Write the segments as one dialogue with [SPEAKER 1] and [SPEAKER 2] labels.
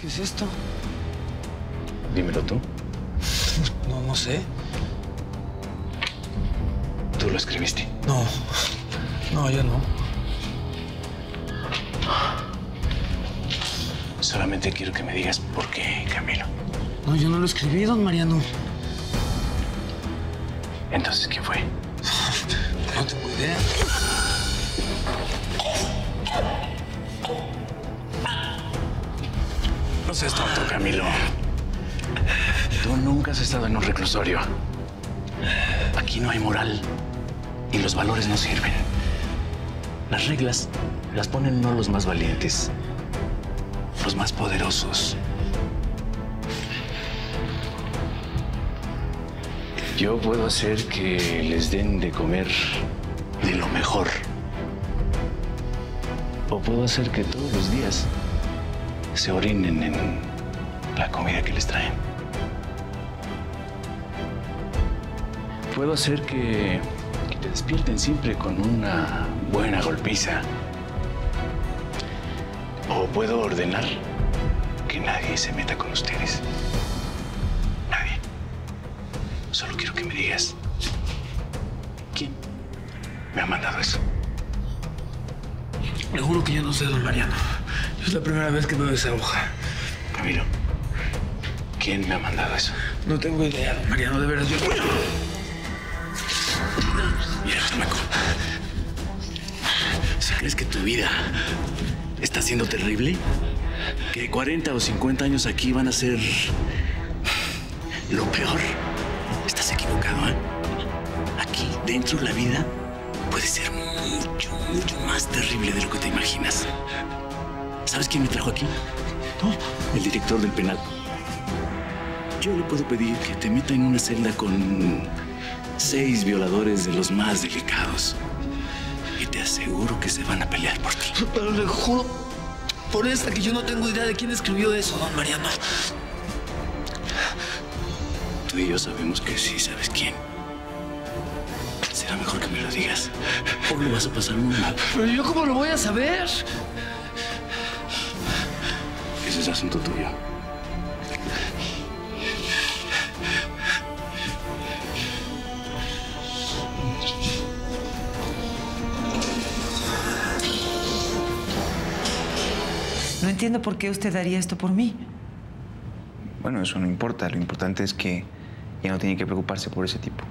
[SPEAKER 1] ¿Qué es esto?
[SPEAKER 2] Dímelo tú.
[SPEAKER 1] No sé.
[SPEAKER 2] ¿Tú lo escribiste?
[SPEAKER 1] No, yo no.
[SPEAKER 2] Solamente quiero que me digas por qué, Camilo.
[SPEAKER 1] No, yo no lo escribí, don Mariano.
[SPEAKER 2] Entonces, ¿quién fue?
[SPEAKER 1] No tengo idea.
[SPEAKER 2] No seas tonto, Camilo. Tú nunca has estado en un reclusorio. Aquí no hay moral y los valores no sirven. Las reglas las ponen no los más valientes, los más poderosos. Yo puedo hacer que les den de comer de lo mejor. O puedo hacer que todos los días se orinen en la comida que les traen. Puedo hacer que te despierten siempre con una buena golpiza. O puedo ordenar que nadie se meta con ustedes. Nadie. Solo quiero que me digas quién me ha mandado eso.
[SPEAKER 1] Le juro que yo no sé, don Mariano. Es la primera vez que veo esa hoja.
[SPEAKER 2] Camilo, ¿quién me ha mandado eso?
[SPEAKER 1] No tengo idea, don Mariano, de veras.
[SPEAKER 2] Mira, chamaco. Si crees que tu vida está siendo terrible, que 40 o 50 años aquí van a ser lo peor, estás equivocado, ¿eh? Aquí, dentro, la vida puede ser mucho más terrible de lo que te imaginas. ¿Sabes quién me trajo aquí? No, el director del penal. Yo le puedo pedir que te meta en una celda con 6 violadores de los más delicados. Y te aseguro que se van a pelear por ti.
[SPEAKER 1] Pero le juro por esta que yo no tengo idea de quién escribió eso, don Mariano.
[SPEAKER 2] Tú y yo sabemos que sí sabes quién. Será mejor que me lo digas. O lo vas a pasar muy mal.
[SPEAKER 1] Pero yo cómo lo voy a saber.
[SPEAKER 2] Ese es asunto tuyo.
[SPEAKER 3] No entiendo por qué usted haría esto por mí.
[SPEAKER 4] Bueno, eso no importa. Lo importante es que ya no tiene que preocuparse por ese tipo.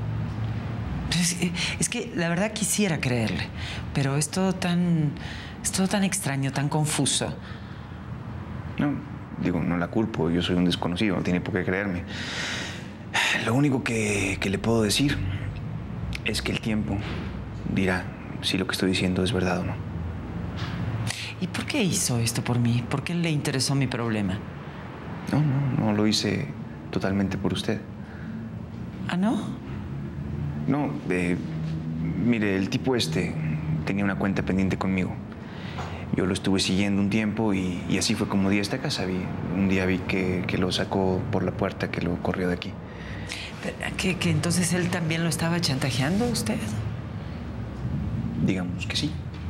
[SPEAKER 3] Es que la verdad quisiera creerle, pero es todo tan extraño, tan confuso.
[SPEAKER 4] No, digo, no la culpo. Yo soy un desconocido, no tiene por qué creerme. Lo único que le puedo decir es que el tiempo dirá si lo que estoy diciendo es verdad o no.
[SPEAKER 3] ¿Y por qué hizo esto por mí? ¿Por qué le interesó mi problema?
[SPEAKER 4] No lo hice totalmente por usted.
[SPEAKER 3] ¿Ah, no?
[SPEAKER 4] No, mire, el tipo este tenía una cuenta pendiente conmigo. Yo lo estuve siguiendo un tiempo y así fue como di a esta casa. Un día vi que lo sacó por la puerta, que lo corrió de aquí.
[SPEAKER 3] ¿Que entonces él también lo estaba chantajeando a usted?
[SPEAKER 4] Digamos que sí.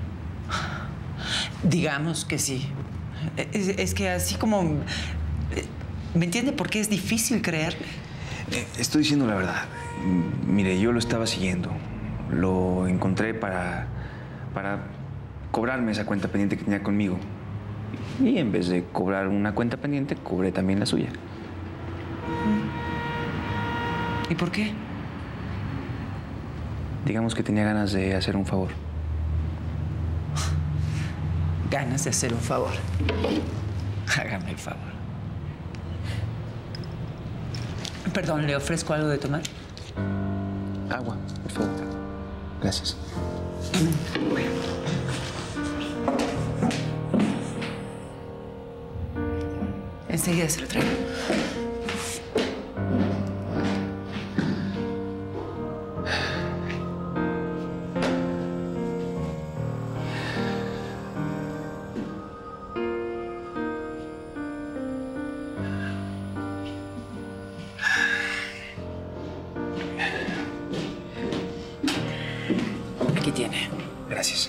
[SPEAKER 3] Digamos que sí. Es que así como... ¿Me entiende por qué es difícil creerle?
[SPEAKER 4] Estoy diciendo la verdad. Mire, yo lo estaba siguiendo. Lo encontré para cobrarme esa cuenta pendiente que tenía conmigo. Y en vez de cobrar una cuenta pendiente, cobré también la suya.
[SPEAKER 3] ¿Y por qué?
[SPEAKER 4] Digamos que tenía ganas de hacer un favor.
[SPEAKER 3] Ganas de hacer un favor. Hágame el favor. Perdón, ¿le ofrezco algo de tomar?
[SPEAKER 4] Agua, por favor. Gracias.
[SPEAKER 3] Enseguida se lo traigo. Aquí tiene.
[SPEAKER 4] Gracias.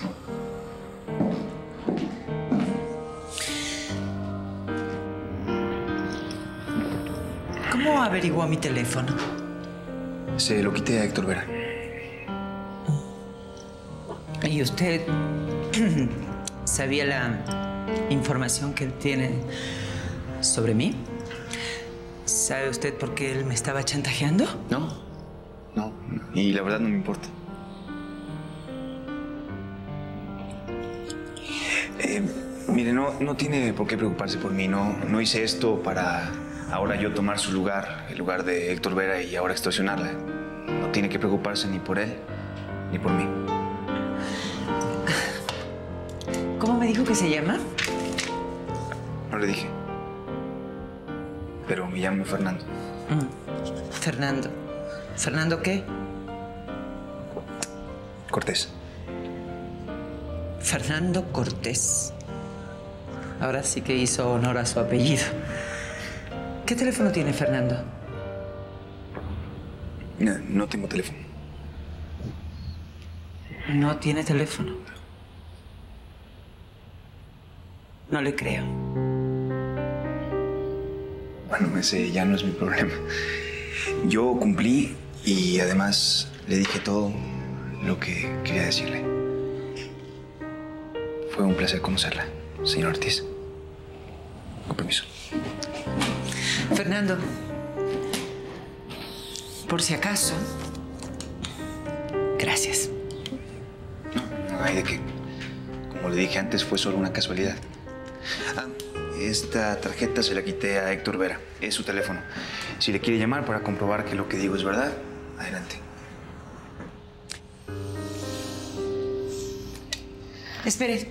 [SPEAKER 3] ¿Cómo averiguó mi teléfono?
[SPEAKER 4] Se lo quité a Héctor Vera.
[SPEAKER 3] ¿Y usted sabía la información que él tiene sobre mí? ¿Sabe usted por qué él me estaba chantajeando?
[SPEAKER 4] No. Y la verdad no me importa. Mire, no tiene por qué preocuparse por mí. No hice esto para ahora yo tomar su lugar, el lugar de Héctor Vera y ahora extorsionarla. No tiene que preocuparse ni por él, ni por mí.
[SPEAKER 3] ¿Cómo me dijo que se llama?
[SPEAKER 4] No le dije. Pero me llamo Fernando.
[SPEAKER 3] Fernando. ¿Fernando qué?
[SPEAKER 4] Cortés.
[SPEAKER 3] Fernando Cortés. Ahora sí que hizo honor a su apellido. ¿Qué teléfono tiene Fernando?
[SPEAKER 4] No tengo teléfono.
[SPEAKER 3] No tiene teléfono. No le creo.
[SPEAKER 4] Bueno, ese ya no es mi problema. Yo cumplí y además le dije todo lo que quería decirle. Fue un placer conocerla, señor Ortiz. Con permiso.
[SPEAKER 3] Fernando, por si acaso, gracias.
[SPEAKER 4] No hay de qué. Como le dije antes, fue solo una casualidad. Esta tarjeta se la quité a Héctor Vera. Es su teléfono. Si le quiere llamar para comprobar que lo que digo es verdad, adelante.
[SPEAKER 3] Espere.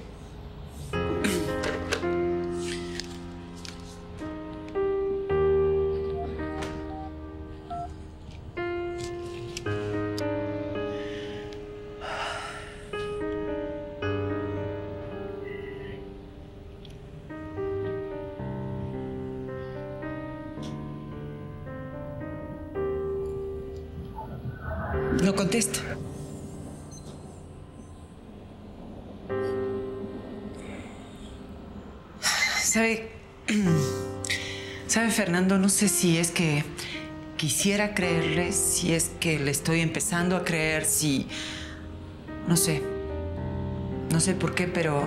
[SPEAKER 3] No contesta. ¿Sabe, Fernando? No sé si es que quisiera creerle, si es que le estoy empezando a creer, si... No sé. No sé por qué, pero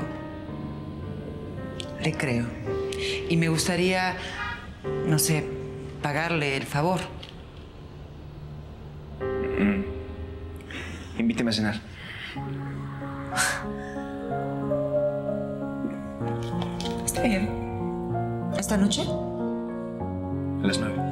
[SPEAKER 3] le creo. Y me gustaría, no sé, pagarle el favor.
[SPEAKER 4] Invíteme a cenar.
[SPEAKER 3] Está bien. ¿Esta noche?
[SPEAKER 4] A las 9.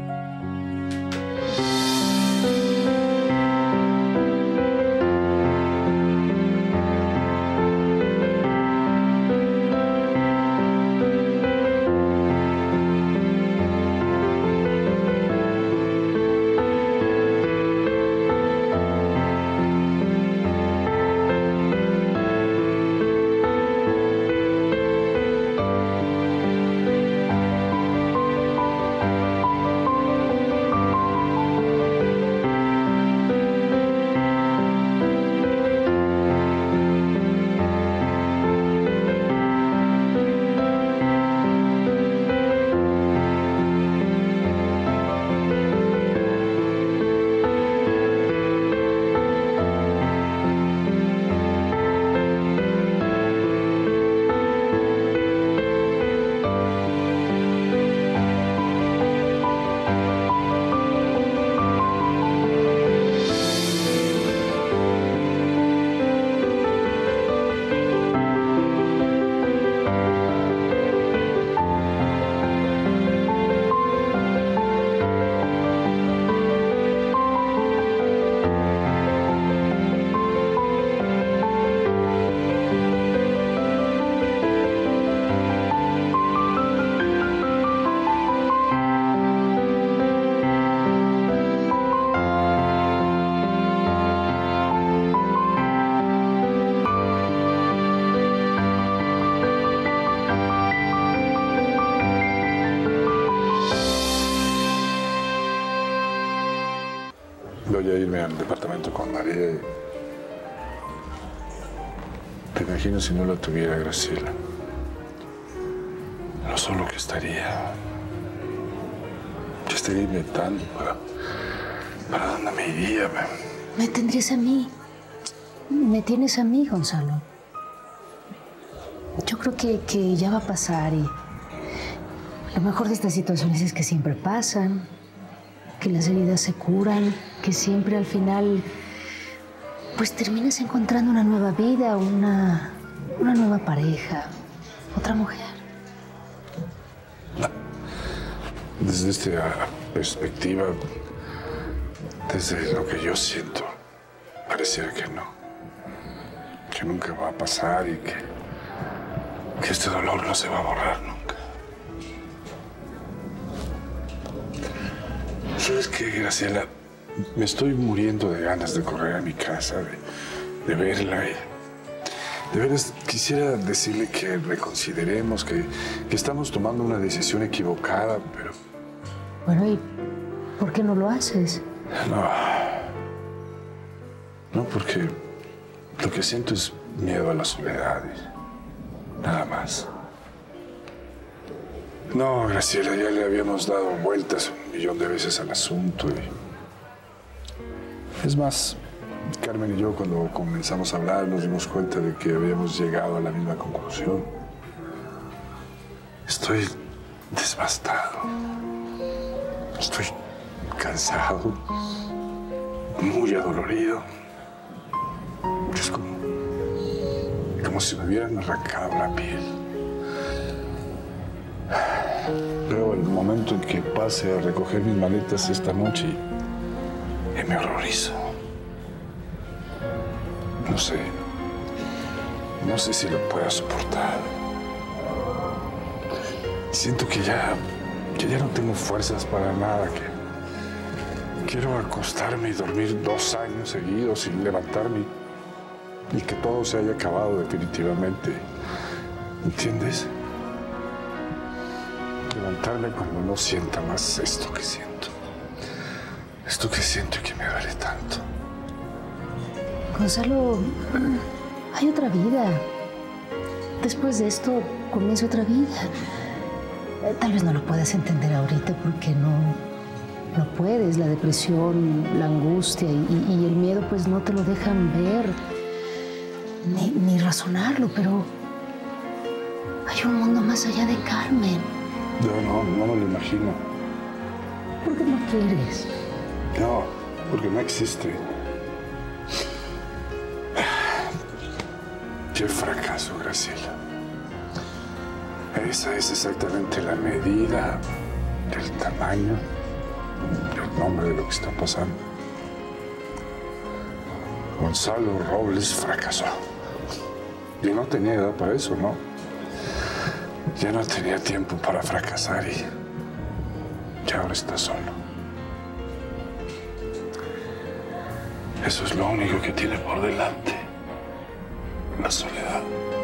[SPEAKER 5] Voy a irme al departamento con María y... Te imagino si no la tuviera Graciela. Lo solo que estaría... Ya estaría usted irme tanto? ¿Para dónde me iría?
[SPEAKER 6] Me tendrías a mí. Me tienes a mí, Gonzalo. Yo creo que ya va a pasar y lo mejor de estas situaciones es que siempre pasan, que las heridas se curan, que siempre al final pues terminas encontrando una nueva vida, una nueva pareja, otra mujer.
[SPEAKER 5] Desde esta perspectiva, desde lo que yo siento, pareciera que no. Que nunca va a pasar y que este dolor no se va a borrar nunca. ¿Sabes qué, Graciela? Me estoy muriendo de ganas de correr a mi casa, de verla. De veras, quisiera decirle que reconsideremos, que estamos tomando una decisión equivocada, pero...
[SPEAKER 6] Bueno, ¿y por qué no lo haces?
[SPEAKER 5] No, porque lo que siento es miedo a la soledad, nada más. No, Graciela, ya le habíamos dado vueltas 1.000.000 de veces al asunto y... Es más, Carmen y yo cuando comenzamos a hablar nos dimos cuenta de que habíamos llegado a la misma conclusión. Estoy devastado. Estoy cansado, muy adolorido. Es como si me hubieran arrancado la piel. Pero el momento en que pase a recoger mis maletas esta noche y me horrorizo. No sé si lo pueda soportar. Siento que ya no tengo fuerzas para nada, que quiero acostarme y dormir 2 años seguidos sin levantarme y que todo se haya acabado definitivamente. ¿Entiendes? Levantarme cuando no sienta más esto que siento. Esto que siento y que me duele tanto.
[SPEAKER 6] Gonzalo, hay otra vida. Después de esto comienza otra vida. Tal vez no lo puedas entender ahorita porque no puedes. La depresión, la angustia y el miedo pues no te lo dejan ver ni razonarlo, pero hay un mundo más allá de Carmen.
[SPEAKER 5] No me lo imagino.
[SPEAKER 6] ¿Por qué no quieres?
[SPEAKER 5] No, porque no existe. Qué fracaso, Graciela. Esa es exactamente la medida del tamaño, del nombre de lo que está pasando. Gonzalo Robles fracasó. Y no tenía edad para eso, ¿no? Ya no tenía tiempo para fracasar y ahora está solo. Eso es lo único que tiene por delante. La soledad.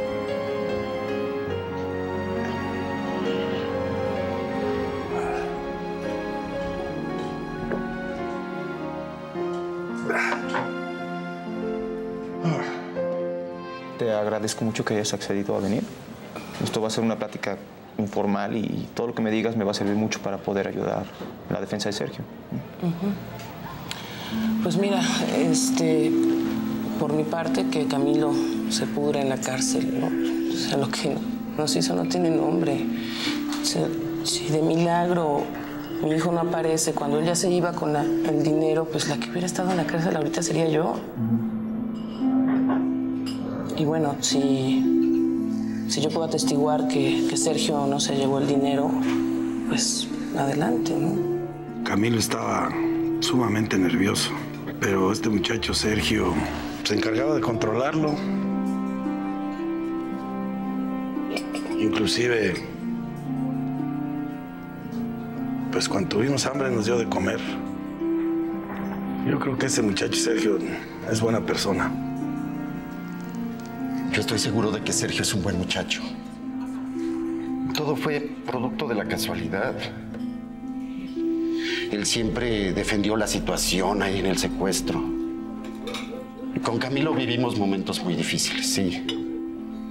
[SPEAKER 7] Te agradezco mucho que hayas accedido a venir. Esto va a ser una plática informal y todo lo que me digas me va a servir mucho para poder ayudar en la defensa de Sergio.
[SPEAKER 8] Pues mira, por mi parte, que Camilo se pudra en la cárcel, ¿no? O sea, lo que nos hizo no tiene nombre. O sea, si de milagro mi hijo no aparece cuando él ya se iba con el dinero, pues la que hubiera estado en la cárcel ahorita sería yo. Y bueno, si yo puedo atestiguar que Sergio no se llevó el dinero, pues adelante, ¿no?
[SPEAKER 9] Camilo estaba sumamente nervioso, pero este muchacho Sergio se encargaba de controlarlo. Inclusive, pues cuando tuvimos hambre nos dio de comer. Yo creo que ese muchacho Sergio es buena persona.
[SPEAKER 10] Yo estoy seguro de que Sergio es un buen muchacho. Todo fue producto de la casualidad. Él siempre defendió la situación ahí en el secuestro. Con Camilo vivimos momentos muy difíciles, sí.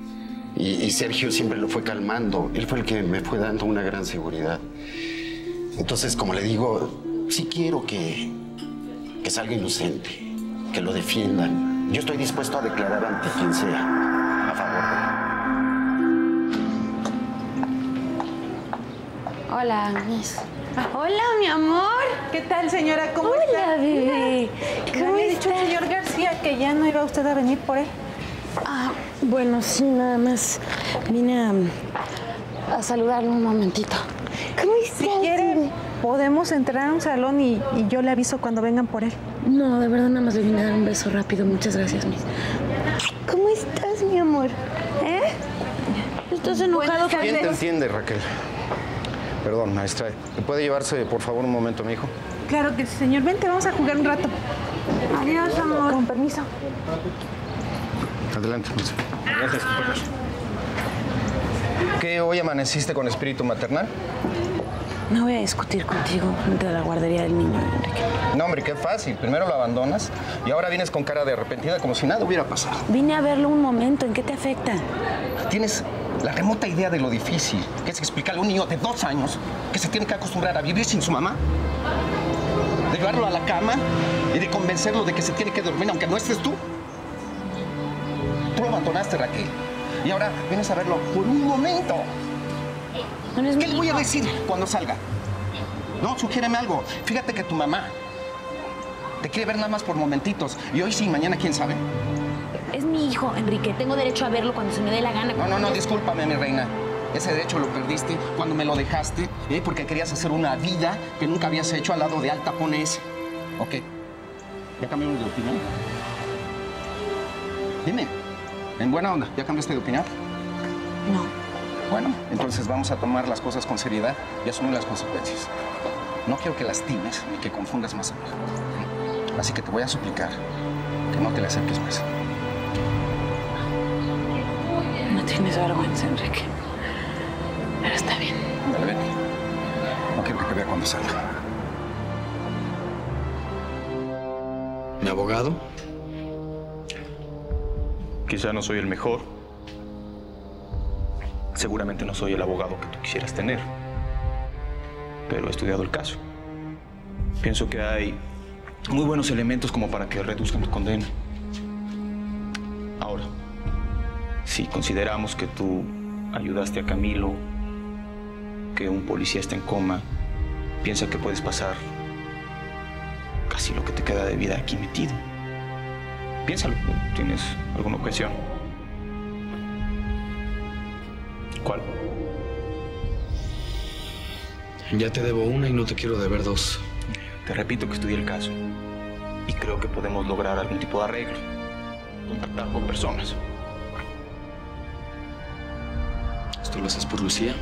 [SPEAKER 10] Y Sergio siempre lo fue calmando. Él fue el que me fue dando una gran seguridad. Entonces, como le digo, sí quiero que salga inocente, que lo defiendan. Yo estoy dispuesto a declarar ante quien sea a favor de él.
[SPEAKER 11] Hola, Miss. Hola, mi amor.
[SPEAKER 12] ¿Qué tal, señora? ¿Cómo
[SPEAKER 11] Hola,
[SPEAKER 12] está?
[SPEAKER 11] bebé.
[SPEAKER 12] ¿Cómo había dicho el señor García que ya no iba usted a venir por él?
[SPEAKER 11] Bueno, sí, nada más vine a saludarlo un momentito. ¿Cómo estás?
[SPEAKER 12] Si quiere, podemos entrar a un salón y yo le aviso cuando vengan por él.
[SPEAKER 11] No, de verdad, nada más le vine a dar un beso rápido. Muchas gracias, Miss. ¿Cómo estás, mi amor? ¿Estás enojado?
[SPEAKER 13] ¿Quién te entiende, Raquel? Perdón, maestra. ¿Me puede llevarse, por favor, un momento a mi hijo?
[SPEAKER 12] Claro que sí, señor. Vente, vamos a jugar un rato.
[SPEAKER 11] Adiós, amor.
[SPEAKER 12] Con permiso.
[SPEAKER 13] Adelante, maestra. Gracias, compañeros. ¿Qué, hoy amaneciste con espíritu maternal?
[SPEAKER 11] No voy a discutir contigo frente a la guardería del niño, Enrique.
[SPEAKER 13] No, hombre, qué fácil. Primero lo abandonas y ahora vienes con cara de arrepentida como si nada hubiera pasado.
[SPEAKER 11] Vine a verlo un momento. ¿En qué te afecta?
[SPEAKER 13] Tienes la remota idea de lo difícil que es explicarle a un niño de 2 años que se tiene que acostumbrar a vivir sin su mamá, de llevarlo a la cama y de convencerlo de que se tiene que dormir aunque no estés tú. Tú lo abandonaste, Raquel, y ahora vienes a verlo por un momento. ¿Qué le voy a decir cuando salga? No, sugiéreme algo. Fíjate que tu mamá te quiere ver nada más por momentitos. Y hoy sí, mañana quién sabe.
[SPEAKER 11] Es mi hijo, Enrique. Tengo derecho a verlo cuando se me dé la gana.
[SPEAKER 13] No, discúlpame, mi reina. Ese derecho lo perdiste cuando me lo dejaste, porque querías hacer una vida que nunca habías hecho al lado de Al Capone ese. Ok. ¿Ya cambiamos de opinión? Dime, en buena onda, ¿ya cambiaste de opinión?
[SPEAKER 11] No.
[SPEAKER 13] Bueno, entonces vamos a tomar las cosas con seriedad y asumir las consecuencias. No quiero que lastimes ni que confundas más a mi hijo. Así que te voy a suplicar que no te le acerques más.
[SPEAKER 11] No tienes vergüenza, Enrique. Pero está bien.
[SPEAKER 13] Dale, ven. No quiero que te vea cuando salga.
[SPEAKER 14] ¿Mi abogado?
[SPEAKER 7] Quizá no soy el mejor. Seguramente no soy el abogado que tú quisieras tener. Pero he estudiado el caso. Pienso que hay muy buenos elementos como para que reduzcan tu condena. Ahora, si consideramos que tú ayudaste a Camilo, que un policía está en coma, piensa que puedes pasar casi lo que te queda de vida aquí metido. Piénsalo. ¿Tienes alguna objeción? ¿Cuál?
[SPEAKER 14] Ya te debo una y no te quiero deber 2.
[SPEAKER 7] Te repito que estudié el caso y creo que podemos lograr algún tipo de arreglo. Contactar con personas.
[SPEAKER 14] ¿Esto lo haces por Lucía?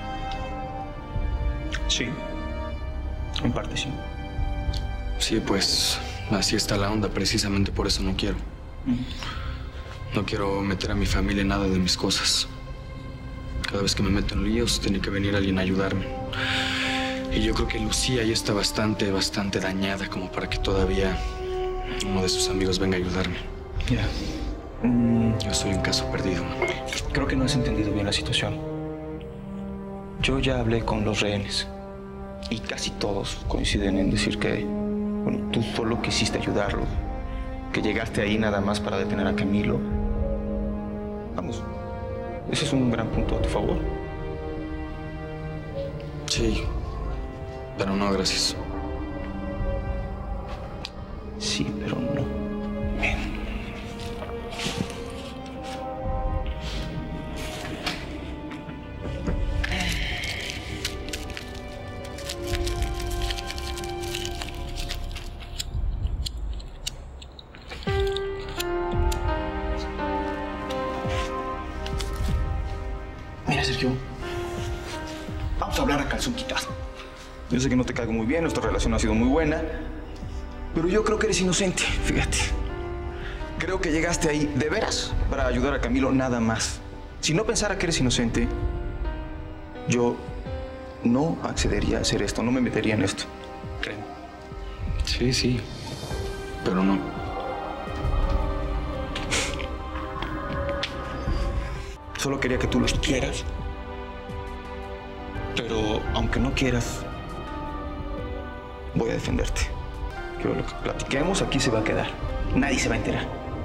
[SPEAKER 7] Sí. En parte sí.
[SPEAKER 14] Sí, pues así está la onda. Precisamente por eso no quiero. No quiero meter a mi familia en nada de mis cosas. Cada vez que me meto en líos, tiene que venir alguien a ayudarme. Y yo creo que Lucía ya está bastante dañada como para que todavía uno de sus amigos venga a ayudarme.
[SPEAKER 7] Mira.
[SPEAKER 14] Yo soy un caso perdido, Manuel.
[SPEAKER 7] Creo que no has entendido bien la situación. Yo ya hablé con los rehenes y casi todos coinciden en decir que, bueno, tú solo quisiste ayudarlo, que llegaste ahí nada más para detener a Camilo. Vamos, ese es un gran punto a tu favor.
[SPEAKER 14] Sí, pero no, gracias.
[SPEAKER 7] Sí, pero no. Ven. Mira, Sergio, vamos a hablar a calzón quitado. Yo sé que no te caigo muy bien, nuestra relación ha sido muy buena, pero yo creo que eres inocente, fíjate. Creo que llegaste ahí de veras para ayudar a Camilo nada más. Si no pensara que eres inocente, yo no accedería a hacer esto, no me metería en esto. Créeme.
[SPEAKER 14] Sí, pero no.
[SPEAKER 7] Solo quería que tú los quieras. Pero aunque no quieras, voy a defenderte. Pero lo que platiquemos aquí se va a quedar. Nadie se va a enterar.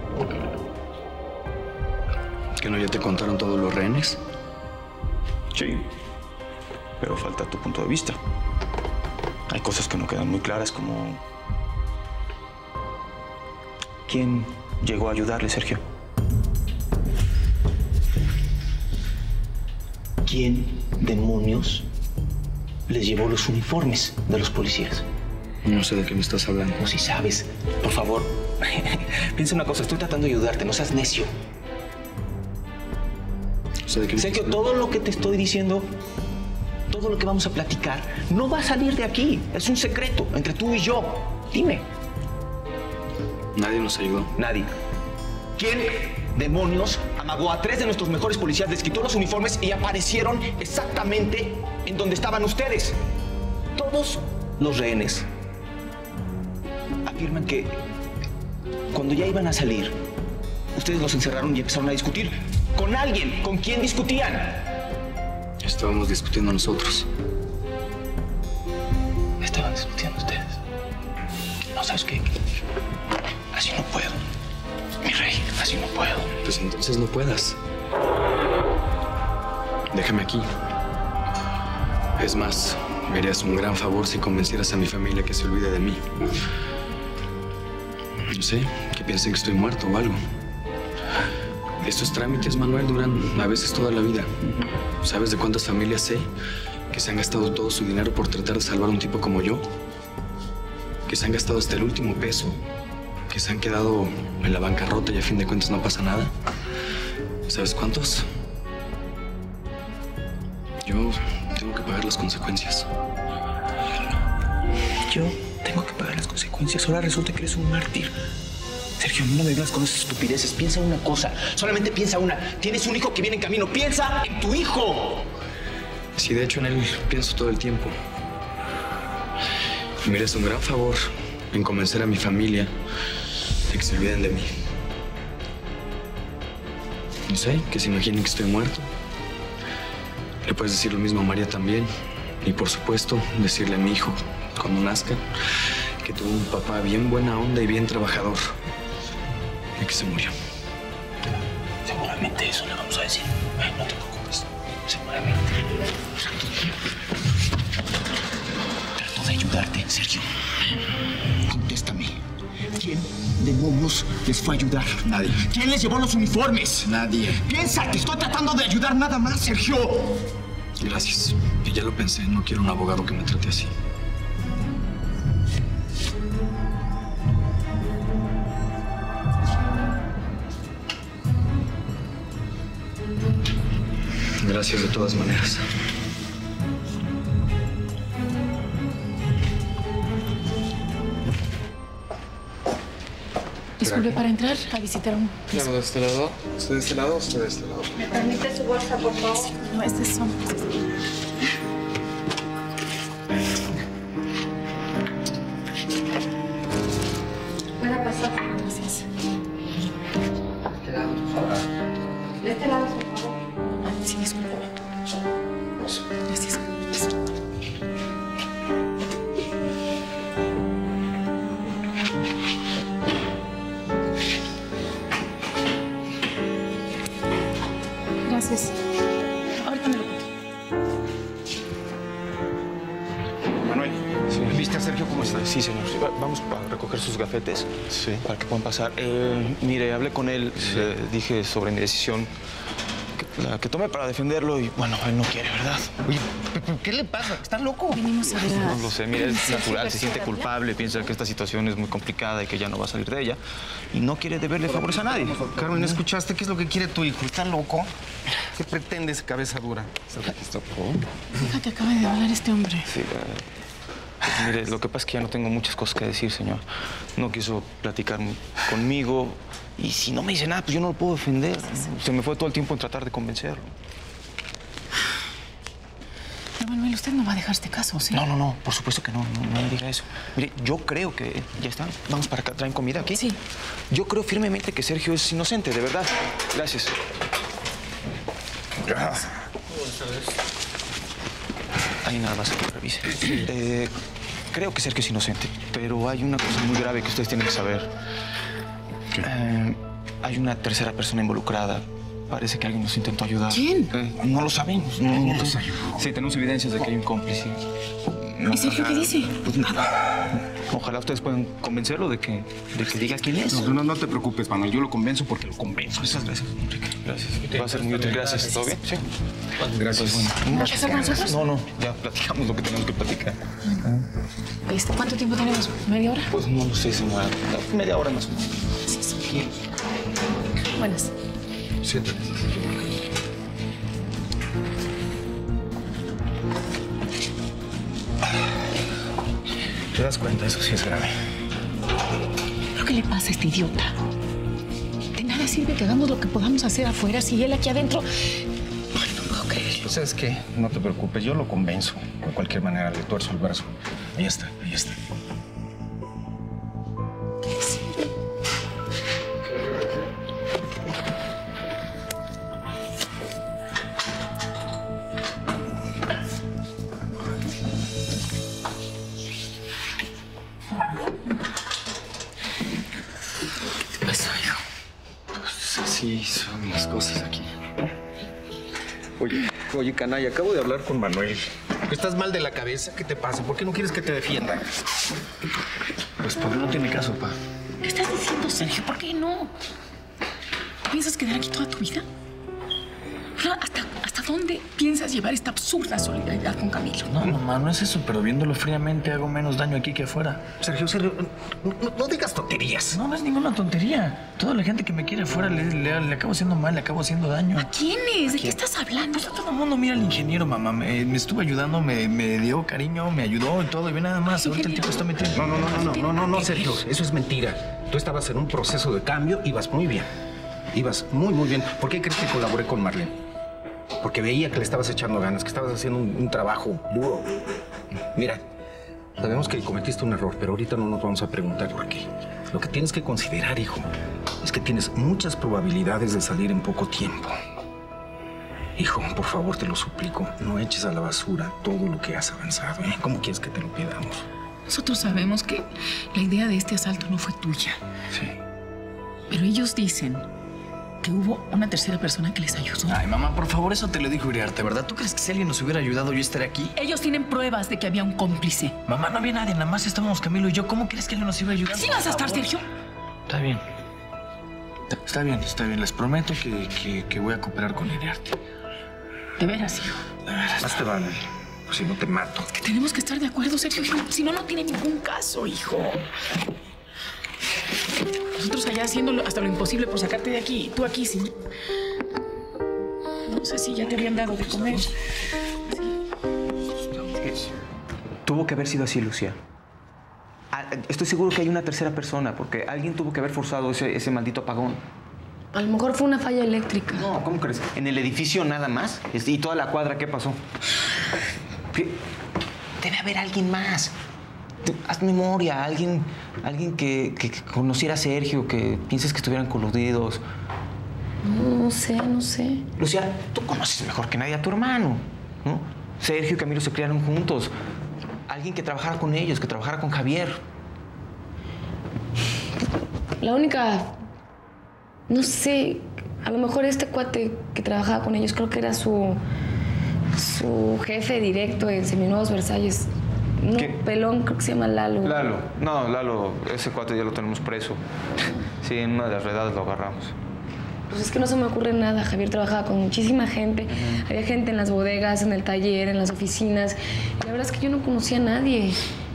[SPEAKER 14] ¿Que no ya te contaron todos los rehenes?
[SPEAKER 7] Sí, pero falta tu punto de vista. Hay cosas que no quedan muy claras, como... ¿Quién llegó a ayudarle, Sergio? ¿Quién, demonios, les llevó los uniformes de los policías?
[SPEAKER 14] No sé de qué me estás hablando.
[SPEAKER 7] No, si sabes. Por favor, piensa una cosa. Estoy tratando de ayudarte. No seas necio.
[SPEAKER 14] No sé de qué
[SPEAKER 7] Sergio, todo lo que te estoy diciendo, todo lo que vamos a platicar, no va a salir de aquí. Es un secreto entre tú y yo. Dime.
[SPEAKER 14] Nadie nos ayudó.
[SPEAKER 7] Nadie. ¿Quién, demonios, amagó a 3 de nuestros mejores policías, les quitó los uniformes y aparecieron exactamente en donde estaban ustedes? Todos los rehenes afirman que cuando ya iban a salir, ustedes los encerraron y empezaron a discutir con alguien. ¿Con quién discutían?
[SPEAKER 14] Estábamos discutiendo nosotros.
[SPEAKER 7] Estaban discutiendo ustedes. No, ¿sabes qué? Así no puedo. Mi rey, así no puedo.
[SPEAKER 14] Pues entonces no puedas. Déjame aquí. Es más, me harías un gran favor si convencieras a mi familia que se olvide de mí. No sé, que piensen que estoy muerto o algo. Estos trámites, Manuel, duran a veces toda la vida. ¿Sabes de cuántas familias sé que se han gastado todo su dinero por tratar de salvar a un tipo como yo? Que se han gastado hasta el último peso. Que se han quedado en la bancarrota y a fin de cuentas no pasa nada. ¿Sabes cuántos? Yo tengo que pagar las consecuencias.
[SPEAKER 7] Yo tengo que pagar las consecuencias. Ahora resulta que eres un mártir. Sergio, no me vengas con esas estupideces. Piensa una cosa. Solamente piensa una. Tienes un hijo que viene en camino. ¡Piensa en tu hijo!
[SPEAKER 14] Sí, de hecho, en él pienso todo el tiempo. Y me harías un gran favor en convencer a mi familia de que se olviden de mí. No sé, que se imaginen que estoy muerto. Le puedes decir lo mismo a María también. Y por supuesto, decirle a mi hijo, cuando nazca, que tuvo un papá bien buena onda y bien trabajador. Y que se murió.
[SPEAKER 7] Seguramente eso le vamos a decir. No te preocupes. Seguramente. Trato de ayudarte, Sergio. Contéstame. ¿Quién demonios les fue a ayudar?
[SPEAKER 14] Nadie.
[SPEAKER 7] ¿Quién les llevó los uniformes?
[SPEAKER 14] Nadie.
[SPEAKER 7] Piensa, te estoy tratando de ayudar nada más, Sergio.
[SPEAKER 14] Gracias. Y ya lo pensé, no quiero un abogado que me trate así. Gracias de todas maneras.
[SPEAKER 11] Disculpe, para entrar a visitar a un...
[SPEAKER 15] Claro, de este lado. ¿Usted de este lado o usted de este lado?
[SPEAKER 11] ¿Me permite su bolsa, por favor? No, estos son... Puede pasar. Gracias. De este lado, por favor. Sí, discúlpeme. Gracias. Gracias. Ahorita me lo cuento.
[SPEAKER 7] Manuel, ¿viste a Sergio cómo está? Sí, señor. Vamos a recoger sus gafetes. Sí. Para que puedan pasar. Mire, hablé con él. Sí. Le dije sobre mi decisión que tomé para defenderlo y, bueno, él no quiere, ¿verdad?
[SPEAKER 13] Oye, ¿qué le pasa? ¿Está loco?
[SPEAKER 11] Venimos a ver a...
[SPEAKER 7] No lo sé, mire, es natural. Se siente culpable, piensa que esta situación es muy complicada y que ya no va a salir de ella. Y no quiere deberle favores a nadie.
[SPEAKER 13] Carmen, ¿escuchaste qué es lo que quiere tu hijo? ¿Está loco? ¿Qué pretende esa cabeza dura? ¿Se registró?
[SPEAKER 11] Hija, que acaba de hablar este hombre.
[SPEAKER 7] Sí, pues mire, lo que pasa es que ya no tengo muchas cosas que decir, señor. No quiso platicar conmigo. Y si no me dice nada, pues yo no lo puedo defender. Se me fue todo el tiempo en tratar de convencerlo.
[SPEAKER 11] Pero, Manuel, usted no va a dejar este caso, ¿sí?
[SPEAKER 7] No, por supuesto que no me diga eso. Mire, yo creo que... ¿Ya está? Vamos para acá. ¿Traen comida aquí?
[SPEAKER 11] Sí.
[SPEAKER 7] Yo creo firmemente que Sergio es inocente, de verdad. Gracias. Ahí nada más que revise.
[SPEAKER 13] creo que Sergio es inocente, pero hay una cosa muy grave que ustedes tienen que saber. Hay una tercera persona involucrada. Parece que alguien nos intentó ayudar.
[SPEAKER 8] ¿Quién?
[SPEAKER 13] No lo sabemos. No lo sabemos. Sí, tenemos evidencias de que hay un cómplice.
[SPEAKER 8] ¿Y Sergio qué dice?
[SPEAKER 13] Pues nada. Ojalá ustedes puedan convencerlo de que diga quién es. No te preocupes, Manuel. Yo lo convenzo porque lo convenzo. Muchas gracias, Enrique. Gracias. Va a ser muy útil. Gracias. ¿Todo bien? Sí. Gracias. Bueno,
[SPEAKER 8] ¿Vas a hacer con nosotros?
[SPEAKER 13] No. Ya platicamos lo que tenemos que platicar.
[SPEAKER 8] ¿Cuánto tiempo tenemos? ¿Media hora?
[SPEAKER 13] Pues no lo sé, señora. Media hora más o menos.
[SPEAKER 8] Sí. Buenas.
[SPEAKER 13] Siéntate. ¿Te das cuenta? Eso sí es grave.
[SPEAKER 8] ¿Pero qué le pasa a este idiota? De nada sirve que hagamos lo que podamos hacer afuera si él aquí adentro... Ay, no puedo creerlo.
[SPEAKER 13] Pues, ¿sabes qué? No te preocupes, yo lo convenzo. De cualquier manera, le tuerzo el brazo. Ahí está.
[SPEAKER 8] ¿Qué es?
[SPEAKER 13] Sí, son las cosas aquí. Oye, canalla, acabo de hablar con Manuel. ¿Estás mal de la cabeza? ¿Qué te pasa? ¿Por qué no quieres que te defienda? Pues porque no tiene caso, pa.
[SPEAKER 8] ¿Qué estás diciendo, Sergio? ¿Por qué no? ¿Piensas quedar aquí toda tu vida? ¿Hasta dónde piensas llevar esta absurda solidaridad con Camilo?
[SPEAKER 14] No, mamá, no es eso, pero viéndolo fríamente hago menos daño aquí que afuera.
[SPEAKER 13] Sergio, no digas tonterías.
[SPEAKER 14] No es ninguna tontería. Toda la gente que me quiere afuera le acabo haciendo mal, le acabo haciendo daño.
[SPEAKER 8] ¿A quiénes? ¿De qué estás hablando?
[SPEAKER 14] Pues a todo el mundo. Mira al ingeniero, mamá. Me estuvo ayudando, me dio cariño, me ayudó y todo. Y ve nada más, ahorita el tipo está metiendo.
[SPEAKER 13] No, Sergio. Eso es mentira. Tú estabas en un proceso de cambio y ibas muy bien. Ibas muy bien. ¿Por qué crees que colaboré con Marlene? Porque veía que le estabas echando ganas, que estabas haciendo un trabajo duro. Mira, sabemos que cometiste un error, pero ahorita no nos vamos a preguntar por qué. Lo que tienes que considerar, hijo, es que tienes muchas probabilidades de salir en poco tiempo. Hijo, por favor, te lo suplico, no eches a la basura todo lo que has avanzado, ¿eh? ¿Cómo quieres que te lo pidamos?
[SPEAKER 8] Nosotros sabemos que la idea de este asalto no fue tuya.
[SPEAKER 13] Sí.
[SPEAKER 8] Pero ellos dicen que hubo una tercera persona que les ayudó.
[SPEAKER 14] Ay, mamá, por favor, eso te lo dijo Iriarte, ¿verdad? ¿Tú crees que si alguien nos hubiera ayudado yo estaría aquí?
[SPEAKER 8] Ellos tienen pruebas de que había un cómplice.
[SPEAKER 14] Mamá, no había nadie, nada más estábamos Camilo y yo. ¿Cómo crees que alguien nos iba a ayudar?
[SPEAKER 8] ¿Sí vas a estar, Sergio?
[SPEAKER 14] Está bien. Está bien. Les prometo que voy a cooperar con Iriarte.
[SPEAKER 8] ¿De veras, hijo?
[SPEAKER 14] De veras.
[SPEAKER 13] Más te vale. Pues si no te mato.
[SPEAKER 8] Es que tenemos que estar de acuerdo, Sergio. Si no, no tiene ningún caso, hijo. Nosotros allá haciendo hasta lo imposible por sacarte de aquí. Tú aquí, sí. No sé si ya te habían dado de comer. Sí.
[SPEAKER 4] Tuvo que haber sido así, Lucía. Estoy seguro que hay una tercera persona, porque alguien tuvo que haber forzado ese maldito apagón.
[SPEAKER 11] A lo mejor fue una falla eléctrica.
[SPEAKER 4] No, ¿cómo crees? ¿En el edificio nada más? ¿Y toda la cuadra qué pasó? Debe haber alguien más. Haz memoria, alguien que conociera a Sergio, que pienses que estuvieran coludidos.
[SPEAKER 11] No sé.
[SPEAKER 4] Lucía, tú conoces mejor que nadie a tu hermano, ¿no? Sergio y Camilo se criaron juntos. Alguien que trabajara con ellos, que trabajara con Javier.
[SPEAKER 11] La única... No sé, a lo mejor este cuate que trabajaba con ellos, creo que era su jefe directo en Seminuevos Versalles. No, ¿qué? Pelón, creo que se llama Lalo.
[SPEAKER 4] Lalo, ese cuate ya lo tenemos preso. Sí, en una de las redadas lo agarramos.
[SPEAKER 11] Pues es que no se me ocurre nada. Javier trabajaba con muchísima gente. Había gente en las bodegas, en el taller, en las oficinas. Y la verdad es que yo no conocía a nadie.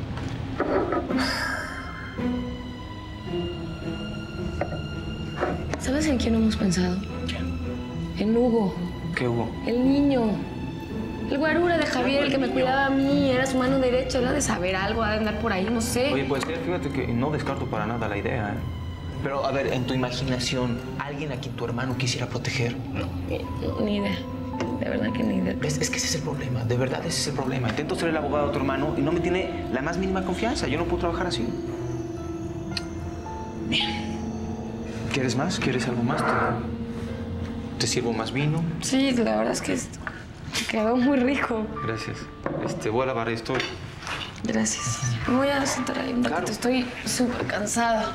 [SPEAKER 11] ¿Sabes en quién hemos pensado?
[SPEAKER 4] ¿Quién?
[SPEAKER 11] En Hugo.
[SPEAKER 4] ¿Qué Hugo?
[SPEAKER 11] El niño. El guarura de Javier, el que me cuidaba a mí, era su mano derecha. Él ha de saber algo, ha de andar por ahí, no sé.
[SPEAKER 4] Oye, pues fíjate que no descarto para nada la idea, ¿eh? Pero, a ver, en tu imaginación, ¿alguien a quien tu hermano quisiera proteger?
[SPEAKER 11] No, ni idea. De verdad que ni idea.
[SPEAKER 4] ¿Ves? Es que ese es el problema. De verdad, ese es el problema. Intento ser el abogado de tu hermano y no me tiene la más mínima confianza. Yo no puedo trabajar así. Bien. ¿Quieres más? ¿Quieres algo más? ¿Te sirvo más vino?
[SPEAKER 11] Sí, la verdad es que quedó muy rico.
[SPEAKER 4] Gracias. Voy a lavar esto
[SPEAKER 11] Gracias. Me voy a sentar ahí un ratito. Estoy súper cansada.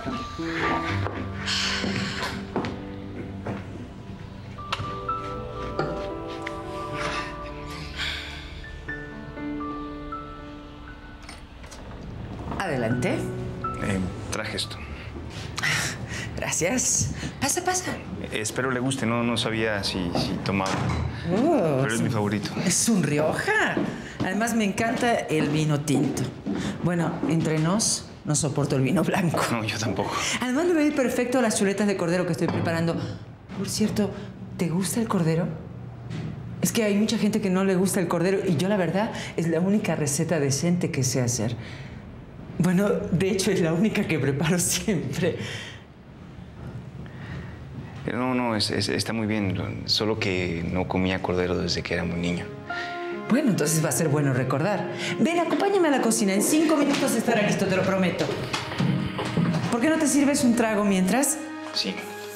[SPEAKER 3] Adelante.
[SPEAKER 4] Traje esto.
[SPEAKER 3] Gracias. Pasa, pasa.
[SPEAKER 4] Espero le guste, no sabía si tomaba.
[SPEAKER 3] Oh,
[SPEAKER 4] pero es mi favorito.
[SPEAKER 3] Es un Rioja. Además, me encanta el vino tinto. Bueno, entre nos, no soporto el vino blanco.
[SPEAKER 4] No, yo tampoco.
[SPEAKER 3] Además, le va a ir perfecto a las chuletas de cordero que estoy preparando. Por cierto, ¿te gusta el cordero? Es que hay mucha gente que no le gusta el cordero y yo, la verdad, es la única receta decente que sé hacer. Bueno, de hecho, es la única que preparo siempre.
[SPEAKER 4] No, está muy bien. Solo que no comía cordero desde que era muy niño.
[SPEAKER 3] Bueno, entonces va a ser bueno recordar. Ven, acompáñame a la cocina. En 5 minutos estará listo, te lo prometo. ¿Por qué no te sirves un trago mientras?
[SPEAKER 4] Sí.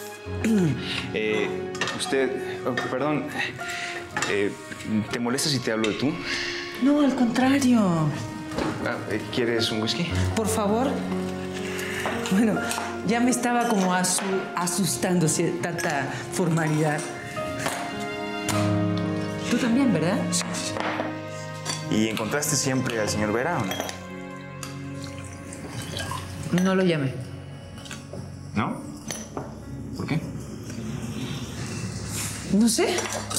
[SPEAKER 4] Perdón. ¿Te molesta si te hablo de tú?
[SPEAKER 3] No, al contrario.
[SPEAKER 4] ¿Quieres un whisky?
[SPEAKER 3] Por favor. Bueno, ya me estaba como asustando tanta formalidad. Tú también, ¿verdad?
[SPEAKER 4] Sí. ¿Y encontraste siempre al señor Vera o no?
[SPEAKER 3] No lo llamé.
[SPEAKER 4] ¿No? ¿Por qué?
[SPEAKER 3] No sé.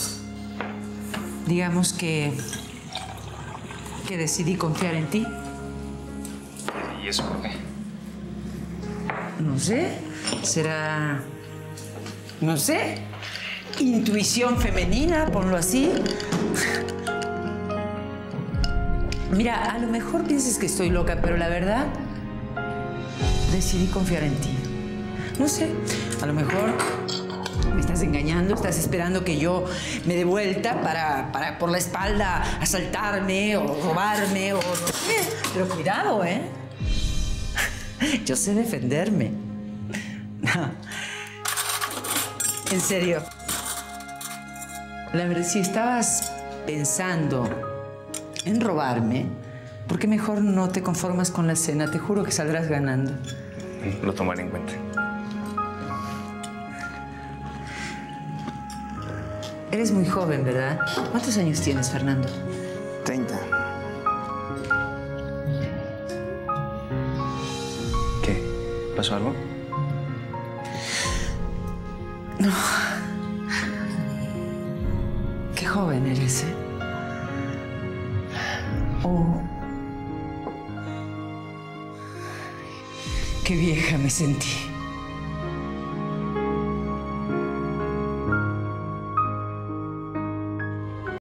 [SPEAKER 3] Digamos que decidí confiar en ti.
[SPEAKER 4] ¿Y eso por qué?
[SPEAKER 3] No sé. Será... No sé. Intuición femenina, ponlo así. Mira, a lo mejor pienses que estoy loca, pero la verdad, decidí confiar en ti. No sé, a lo mejor me estás engañando, estás esperando que yo me dé vuelta para por la espalda asaltarme o robarme o no sé. Pero cuidado, ¿eh? Yo sé defenderme. No. En serio. La verdad, si estabas pensando en robarme, ¿por qué mejor no te conformas con la cena? Te juro que saldrás ganando.
[SPEAKER 4] Lo tomaré en cuenta.
[SPEAKER 3] Eres muy joven, ¿verdad? ¿Cuántos años tienes, Fernando?
[SPEAKER 4] 30. ¿Qué? ¿Pasó algo?
[SPEAKER 3] No. Qué joven eres, ¿eh? Oh. Qué vieja me sentí.